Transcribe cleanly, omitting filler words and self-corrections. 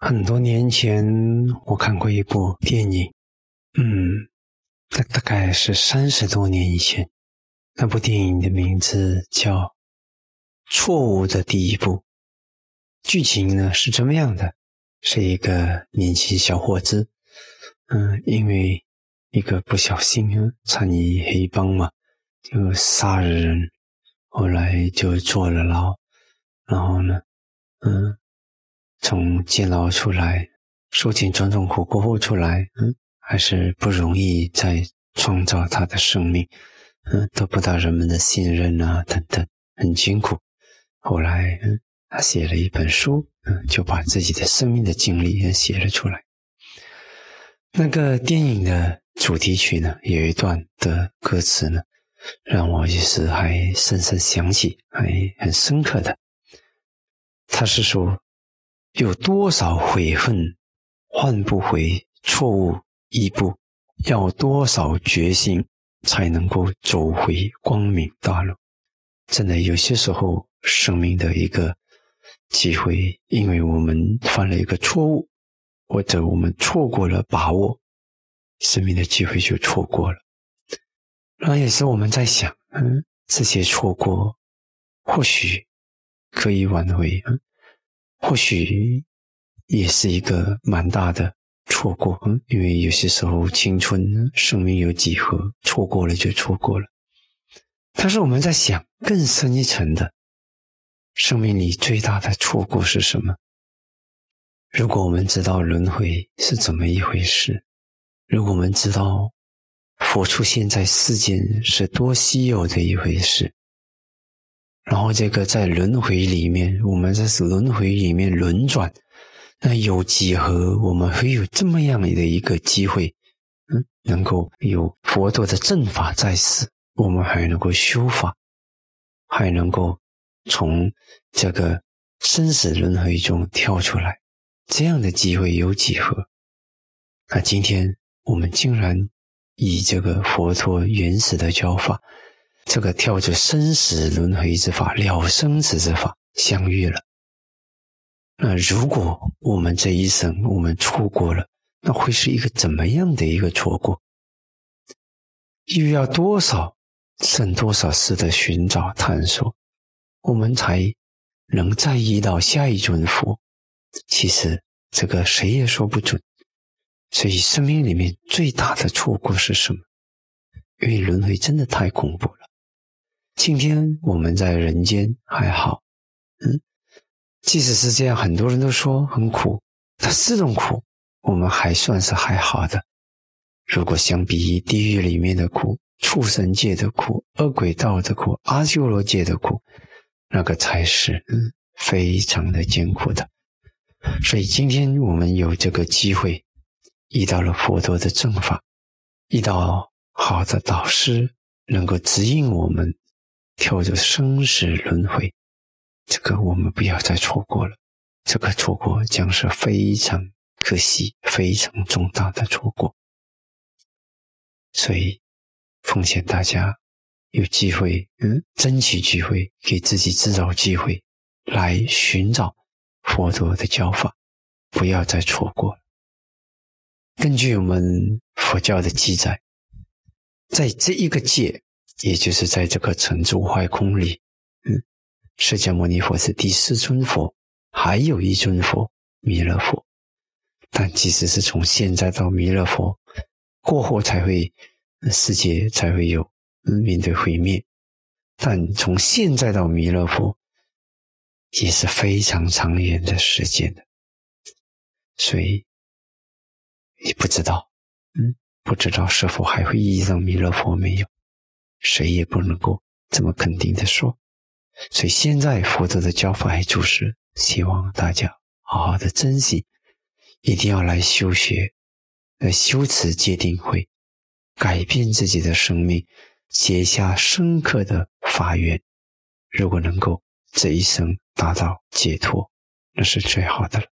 很多年前我看过一部电影，那大概是30多年以前。那部电影的名字叫《错误的第一步》。剧情呢是这么样的，是一个年轻小伙子，因为一个不小心参与黑帮嘛，就杀了人，后来就坐了牢，然后呢，从监牢出来，受尽种种苦过后出来，还是不容易再创造他的生命，得不到人们的信任啊等等，很艰苦。后来他写了一本书，就把自己的生命的经历写了出来。那个电影的主题曲呢，有一段的歌词呢，让我也是还深深想起，还很深刻的。他是说，有多少悔恨换不回错误一步，要多少决心才能够走回光明大路。真的有些时候生命的一个机会，因为我们犯了一个错误，或者我们错过了把握，生命的机会就错过了。然后也是我们在想，这些错过或许可以挽回，或许也是一个蛮大的错过，因为有些时候青春生命有几何，错过了就错过了。但是我们在想更深一层的，生命里最大的错过是什么？如果我们知道轮回是怎么一回事，如果我们知道佛出现在世间是多稀有的一回事，然后这个在轮回里面，我们在轮回里面轮转，那有几何我们会有这么样的一个机会，能够有佛陀的正法在世，我们还能够修法，还能够从这个生死轮回中跳出来，这样的机会有几何？那今天我们竟然以这个佛陀原始的教法，这个跳出生死轮回之法，了生死之法相遇了。那如果我们这一生我们错过了，那会是一个怎么样的一个错过？又要多少生多少世的寻找探索，我们才能再遇到下一尊佛？其实这个谁也说不准。所以生命里面最大的错过是什么？因为轮回真的太恐怖了。今天我们在人间还好，即使是这样，很多人都说很苦，但这种苦我们还算是还好的。如果相比于地狱里面的苦、畜生界的苦、恶鬼道的苦、阿修罗界的苦，那个才是非常的艰苦的。所以今天我们有这个机会遇到了佛陀的正法，遇到好的导师能够指引我们跳着生死轮回，这个我们不要再错过了，这个错过将是非常可惜、非常重大的错过。所以奉劝大家有机会，争取机会，给自己制造机会来寻找佛陀的教法，不要再错过了。根据我们佛教的记载，在这一个界，也就是在这个成住坏空里，释迦牟尼佛是第4尊佛，还有一尊佛弥勒佛。但即使是从现在到弥勒佛过后才会世界才会有面对毁灭，但从现在到弥勒佛也是非常长远的时间的。所以也不知道是否还会遇上弥勒佛没有，谁也不能够这么肯定的说。所以现在佛陀的教法还就是希望大家好好的珍惜，一定要来修学，来修持戒定慧，改变自己的生命，结下深刻的法缘。如果能够这一生达到解脱，那是最好的了。